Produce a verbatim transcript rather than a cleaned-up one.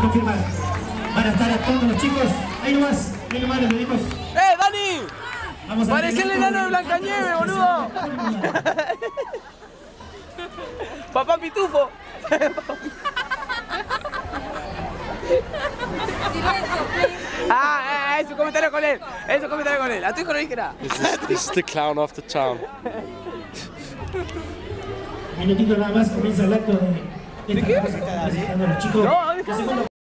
confirmar. Van a estar actuando los chicos. Ahí nomás, ahí nomás les pedimos. ¡Eh, Dani! Vamos a ¡Parece el enano de Blancanieves, boludo! ¡Papá Pitufo! Ah, es un comentario con él. Es un comentario con él. A tu hijo no dije nada. This is, this is the clown of the town. Minutito nada más comienza el acto de... ¿De qué? Presentando a los chicos. No, déjame.